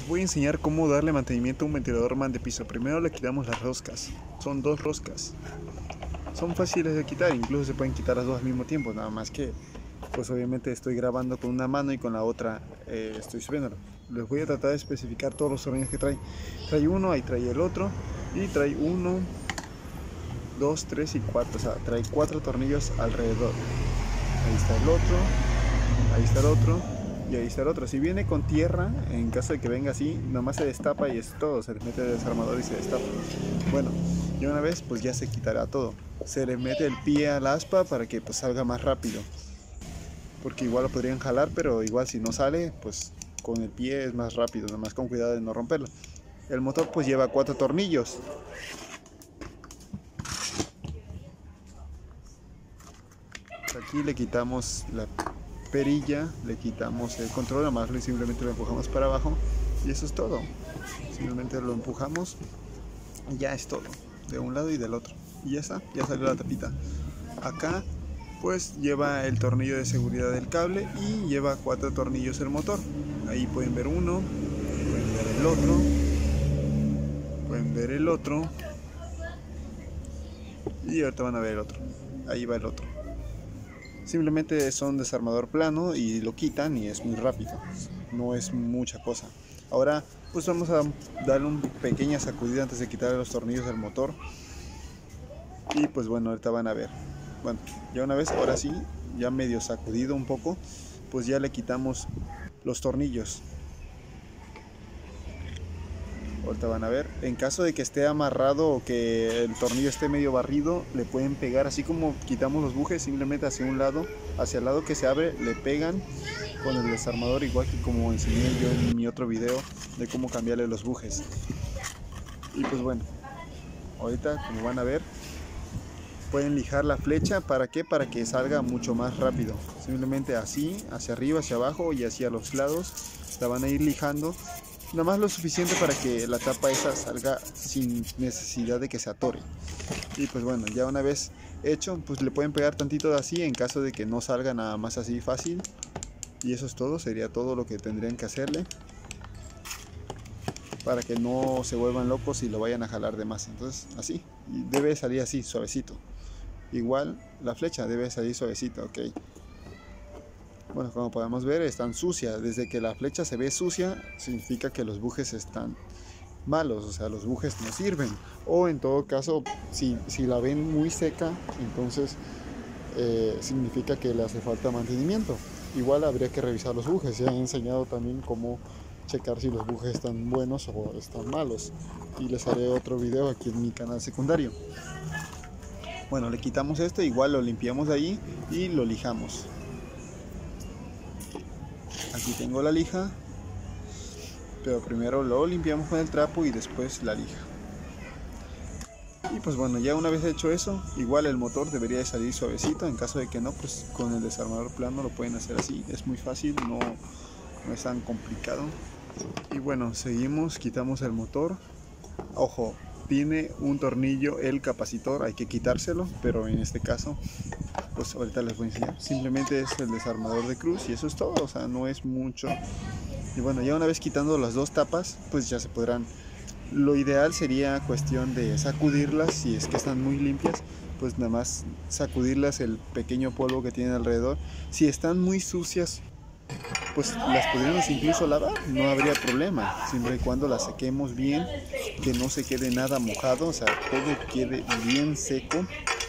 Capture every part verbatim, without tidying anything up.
Les voy a enseñar cómo darle mantenimiento a un ventilador man de piso. Primero le quitamos las roscas. Son dos roscas. Son fáciles de quitar, incluso se pueden quitar las dos al mismo tiempo. Nada más que, pues obviamente estoy grabando con una mano y con la otra eh, estoy subiéndolo. Les voy a tratar de especificar todos los tornillos que trae. Trae uno, ahí trae el otro. Y trae uno, dos, tres y cuatro. O sea, trae cuatro tornillos alrededor. Ahí está el otro. Ahí está el otro. Y ahí está el otro. Si viene con tierra, en caso de que venga así, nomás se destapa y es todo. Se le mete el desarmador y se destapa. Bueno, y una vez pues ya se quitará todo. Se le mete el pie al aspa para que pues salga más rápido. Porque igual lo podrían jalar, pero igual si no sale, pues con el pie es más rápido. Nomás con cuidado de no romperlo. El motor pues lleva cuatro tornillos. Aquí le quitamos la perilla, le quitamos el control, nada más simplemente lo empujamos para abajo y eso es todo. Simplemente lo empujamos y ya es todo, de un lado y del otro. Y ya está, ya salió la tapita. Acá pues lleva el tornillo de seguridad del cable y lleva cuatro tornillos el motor. Ahí pueden ver uno, pueden ver el otro, pueden ver el otro y ahorita van a ver el otro. Ahí va el otro. Simplemente son desarmador plano y lo quitan y es muy rápido, no es mucha cosa. Ahora pues vamos a darle una pequeña sacudida antes de quitar los tornillos del motor. Y pues bueno, ahorita van a ver. Bueno, ya una vez, ahora sí, ya medio sacudido un poco, pues ya le quitamos los tornillos. Ahorita van a ver. En caso de que esté amarrado o que el tornillo esté medio barrido, le pueden pegar, así como quitamos los bujes, simplemente hacia un lado, hacia el lado que se abre, le pegan con el desarmador, igual que como enseñé yo en mi otro video de cómo cambiarle los bujes. Y pues bueno, ahorita como van a ver, pueden lijar la flecha. ¿Para qué? Para que salga mucho más rápido. Simplemente así, hacia arriba, hacia abajo y hacia los lados, la van a ir lijando. Nada más lo suficiente para que la tapa esa salga sin necesidad de que se atore. Y pues bueno, ya una vez hecho, pues le pueden pegar tantito de así en caso de que no salga nada más así fácil. Y eso es todo, sería todo lo que tendrían que hacerle, para que no se vuelvan locos y lo vayan a jalar de más. Entonces así, y debe salir así, suavecito. Igual la flecha debe salir suavecita, ok. Bueno, como podemos ver, están sucias. Desde que la flecha se ve sucia, significa que los bujes están malos, o sea, los bujes no sirven. O en todo caso, si, si la ven muy seca, entonces eh, significa que le hace falta mantenimiento. Igual habría que revisar los bujes. Ya he enseñado también cómo checar si los bujes están buenos o están malos. Y les haré otro video aquí en mi canal secundario. Bueno, le quitamos esto, igual lo limpiamos de ahí y lo lijamos. Aquí tengo la lija, pero primero lo limpiamos con el trapo y después la lija. Y pues bueno, ya una vez hecho eso, igual el motor debería de salir suavecito. En caso de que no, pues con el desarmador plano lo pueden hacer así. Es muy fácil, no, no es tan complicado. Y bueno, seguimos, quitamos el motor. Ojo, tiene un tornillo el capacitor, hay que quitárselo, pero en este caso pues ahorita les voy a enseñar. Simplemente es el desarmador de cruz y eso es todo, o sea, no es mucho. Y bueno, ya una vez quitando las dos tapas, pues ya se podrán. Lo ideal sería cuestión de sacudirlas, si es que están muy limpias, pues nada más sacudirlas el pequeño polvo que tienen alrededor. Si están muy sucias, pues las podríamos incluso lavar, no habría problema, siempre y cuando las sequemos bien, que no se quede nada mojado, o sea, todo quede bien seco.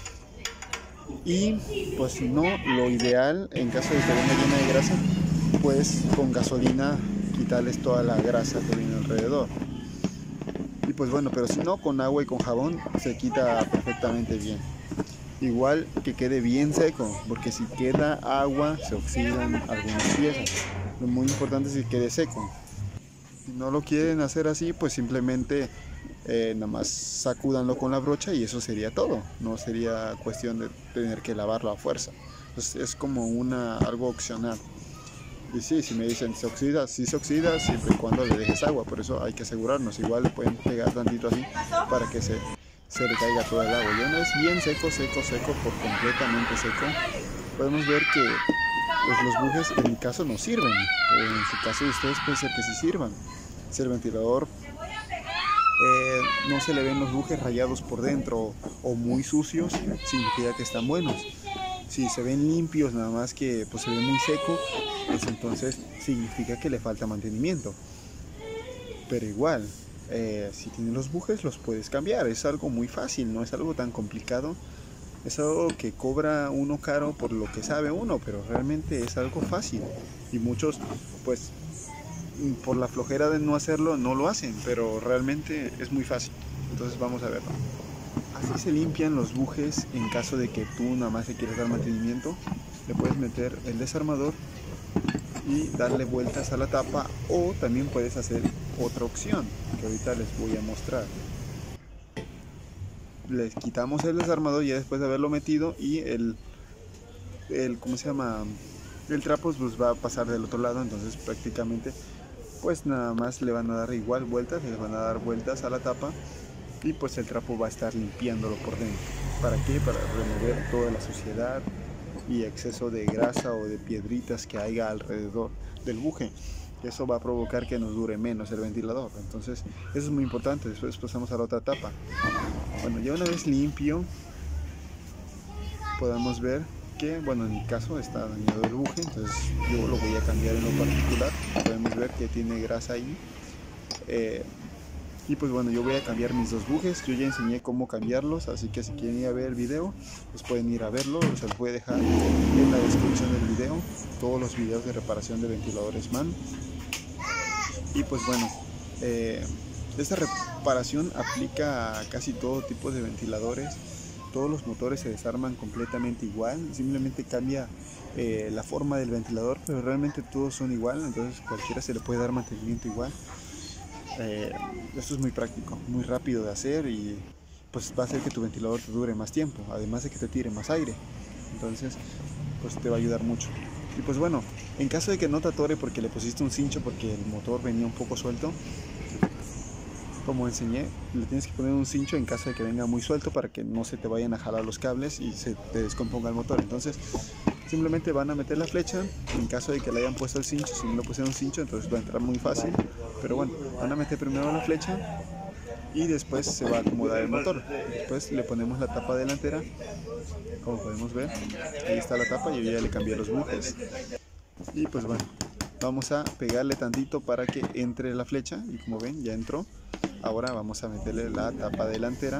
Y pues si no, lo ideal, en caso de que venga llena de grasa, pues con gasolina quitarles toda la grasa que viene alrededor. Y pues bueno, pero si no, con agua y con jabón se quita perfectamente bien. Igual que quede bien seco, porque si queda agua se oxidan algunas piezas. Lo muy importante es que quede seco. Si no lo quieren hacer así, pues simplemente eh, nada más sacúdanlo con la brocha y eso sería todo. No sería cuestión de tener que lavarlo a fuerza. Pues es como una, algo opcional. Y sí, si me dicen se oxida, sí se oxida siempre y cuando le dejes agua. Por eso hay que asegurarnos. Igual le pueden pegar tantito así para que se, se le caiga todo el agua. Y una vez bien seco, seco, seco, por completamente seco, podemos ver que pues, los bujes en mi caso no sirven. En su caso de ustedes puede ser que sí sirvan. Si el ventilador eh, no se le ven los bujes rayados por dentro o muy sucios, significa que están buenos. Si se ven limpios, nada más que pues se ve muy seco, pues entonces significa que le falta mantenimiento. Pero igual, eh, si tienen los bujes los puedes cambiar, es algo muy fácil, no es algo tan complicado. Es algo que cobra uno caro por lo que sabe uno, pero realmente es algo fácil. Y muchos, pues, por la flojera de no hacerlo, no lo hacen, pero realmente es muy fácil. Entonces vamos a verlo. Así se limpian los bujes en caso de que tú nada más le quieras dar mantenimiento. Le puedes meter el desarmador y darle vueltas a la tapa, o también puedes hacer otra opción que ahorita les voy a mostrar. Les quitamos el desarmador ya después de haberlo metido y el, el ¿cómo se llama? El trapo pues va a pasar del otro lado, entonces prácticamente pues nada más le van a dar igual vueltas, les van a dar vueltas a la tapa y pues el trapo va a estar limpiándolo por dentro. ¿Para qué? Para remover toda la suciedad y exceso de grasa o de piedritas que haya alrededor del buje. Eso va a provocar que nos dure menos el ventilador, entonces eso es muy importante. Después pasamos a la otra tapa. Bueno, ya una vez limpio, podemos ver que, bueno, en mi caso está dañado el buje, entonces yo lo voy a cambiar en lo particular. Podemos ver que tiene grasa ahí. Eh, y pues bueno, yo voy a cambiar mis dos bujes. Yo ya enseñé cómo cambiarlos, así que si quieren ir a ver el video, pues pueden ir a verlo. Se los voy a dejar en la descripción del video, todos los videos de reparación de ventiladores MAN. Y pues bueno, eh, esta reparación aplica a casi todo tipo de ventiladores. Todos los motores se desarman completamente igual, simplemente cambia eh, la forma del ventilador, pero realmente todos son igual, entonces cualquiera se le puede dar mantenimiento igual. Eh, esto es muy práctico, muy rápido de hacer y pues va a hacer que tu ventilador te dure más tiempo, además de que te tire más aire, entonces pues te va a ayudar mucho. Y pues bueno, en caso de que no te atore porque le pusiste un cincho porque el motor venía un poco suelto, como enseñé, le tienes que poner un cincho en caso de que venga muy suelto para que no se te vayan a jalar los cables y se te descomponga el motor. Entonces simplemente van a meter la flecha, en caso de que le hayan puesto el cincho. Si no le pusieron un cincho, entonces va a entrar muy fácil, pero bueno, van a meter primero la flecha y después se va a acomodar el motor. Después le ponemos la tapa delantera, como podemos ver, ahí está la tapa. Yo ya le cambié los bujes y pues bueno, vamos a pegarle tantito para que entre la flecha y como ven ya entró. Ahora vamos a meterle la tapa delantera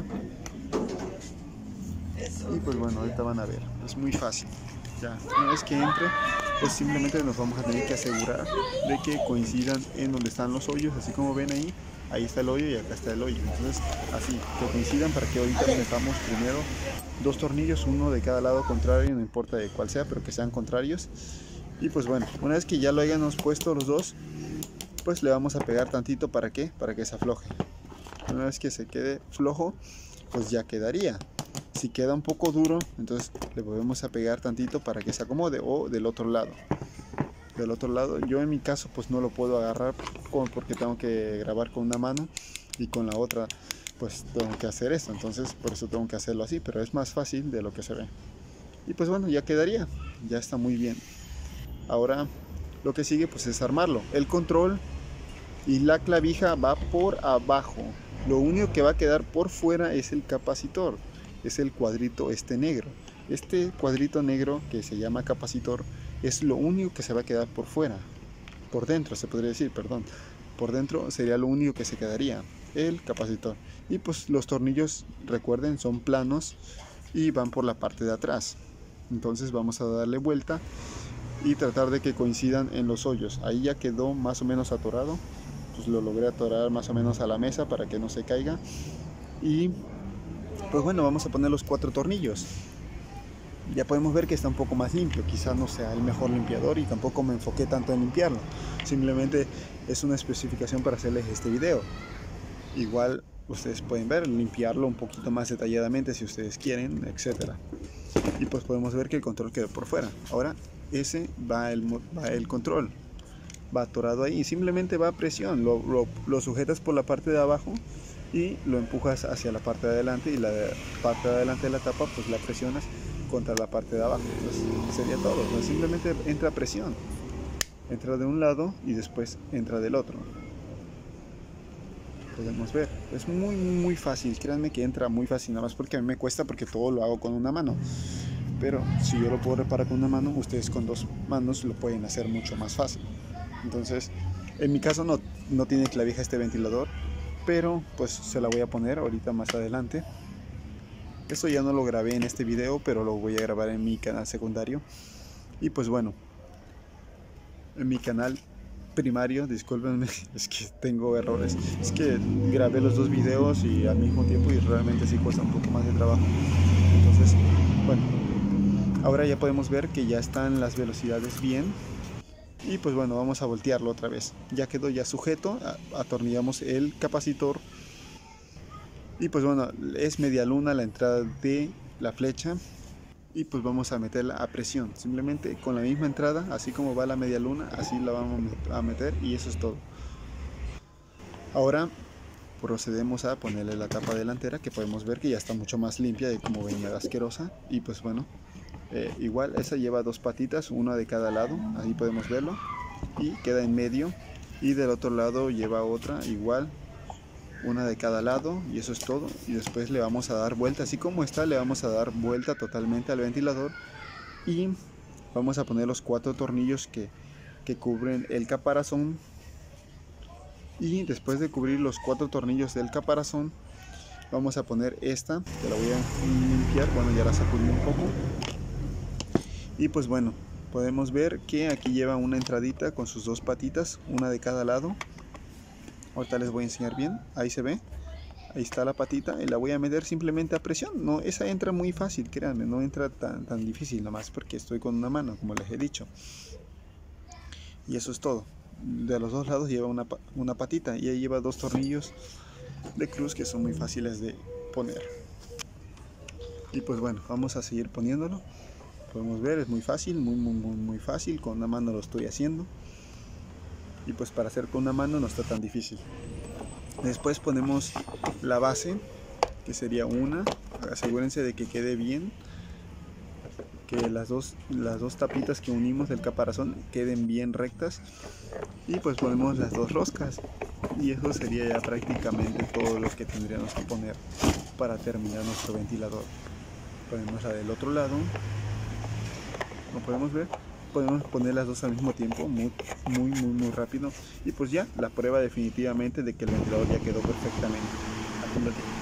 y pues bueno, ahorita van a ver, es muy fácil. Ya una vez que entre, pues simplemente nos vamos a tener que asegurar de que coincidan en donde están los hoyos, así como ven ahí, ahí está el hoyo y acá está el hoyo. Entonces así, que coincidan para que ahorita metamos primero dos tornillos, uno de cada lado contrario, no importa de cuál sea, pero que sean contrarios. Y pues bueno, una vez que ya lo hayamos puesto los dos, pues le vamos a pegar tantito. ¿Para qué? Para que se afloje. Una vez que se quede flojo, pues ya quedaría. Si queda un poco duro, entonces le volvemos a pegar tantito para que se acomode, o del otro lado. Del otro lado, yo en mi caso pues no lo puedo agarrar porque tengo que grabar con una mano y con la otra pues tengo que hacer esto, entonces por eso tengo que hacerlo así, pero es más fácil de lo que se ve. Y pues bueno, ya quedaría, ya está muy bien. Ahora lo que sigue pues es armarlo. El control y la clavija va por abajo. Lo único que va a quedar por fuera es el capacitor, es el cuadrito este negro. Este cuadrito negro que se llama capacitor es lo único que se va a quedar por fuera. Por dentro se podría decir, perdón. Por dentro sería lo único que se quedaría, el capacitor. Y pues los tornillos, recuerden, son planos y van por la parte de atrás. Entonces vamos a darle vuelta y tratar de que coincidan en los hoyos. Ahí ya quedó más o menos atorado, pues lo logré atorar más o menos a la mesa para que no se caiga. Y pues bueno, vamos a poner los cuatro tornillos. Ya podemos ver que está un poco más limpio, quizás no sea el mejor limpiador y tampoco me enfoqué tanto en limpiarlo, simplemente es una especificación para hacerles este video. Igual ustedes pueden ver, limpiarlo un poquito más detalladamente si ustedes quieren, etcétera. Y pues podemos ver que el control quedó por fuera. Ahora ese va el, va el control, va atorado ahí, simplemente va a presión, lo, lo, lo sujetas por la parte de abajo y lo empujas hacia la parte de adelante, y la parte de adelante de la tapa pues la presionas contra la parte de abajo. Entonces sería todo, pues simplemente entra presión, entra de un lado y después entra del otro. podemos ver. Es muy muy fácil, créanme que entra muy fácil, nada más porque a mí me cuesta porque todo lo hago con una mano. Pero si yo lo puedo reparar con una mano, ustedes con dos manos lo pueden hacer mucho más fácil. Entonces, en mi caso no, no tiene clavija este ventilador, pero pues se la voy a poner ahorita más adelante. Esto ya no lo grabé en este video, pero lo voy a grabar en mi canal secundario. Y pues bueno, en mi canal primario, discúlpenme, es que tengo errores. Es que grabé los dos videos y al mismo tiempo y realmente sí cuesta un poco más de trabajo. Entonces, bueno, ahora ya podemos ver que ya están las velocidades bien. Y pues bueno, vamos a voltearlo otra vez. Ya quedó ya sujeto, atornillamos el capacitor. Y pues bueno, es media luna la entrada de la flecha. Y pues vamos a meterla a presión, simplemente con la misma entrada, así como va la media luna, así la vamos a meter y eso es todo. Ahora procedemos a ponerle la tapa delantera, que podemos ver que ya está mucho más limpia de como venía asquerosa. Y pues bueno, eh, igual esa lleva dos patitas, una de cada lado, ahí podemos verlo, y queda en medio. Y del otro lado lleva otra igual, una de cada lado, y eso es todo. Y después le vamos a dar vuelta, así como está, le vamos a dar vuelta totalmente al ventilador y vamos a poner los cuatro tornillos que, que cubren el caparazón. Y después de cubrir los cuatro tornillos del caparazón, vamos a poner esta, que la voy a limpiar, bueno, ya la sacudí un poco. Y pues bueno, podemos ver que aquí lleva una entradita con sus dos patitas, una de cada lado. Ahorita les voy a enseñar bien, ahí se ve, ahí está la patita y la voy a meter simplemente a presión. No, esa entra muy fácil, créanme, no entra tan, tan difícil, nomás porque estoy con una mano, como les he dicho. Y eso es todo. De los dos lados lleva una, una patita y ahí lleva dos tornillos de cruz que son muy fáciles de poner. Y pues bueno, vamos a seguir poniéndolo. Podemos ver, es muy fácil, muy muy muy, muy fácil, con una mano lo estoy haciendo. Y pues para hacer con una mano no está tan difícil. Después ponemos la base, que sería una. Asegúrense de que quede bien, que las dos, las dos tapitas que unimos del caparazón queden bien rectas. Y pues ponemos las dos roscas. Y eso sería ya prácticamente todo lo que tendríamos que poner para terminar nuestro ventilador. Ponemos la del otro lado. ¿Lo podemos ver? Podemos poner las dos al mismo tiempo, muy, muy, muy, muy rápido. Y pues ya, la prueba definitivamente de que el ventilador ya quedó perfectamente. Aquí lo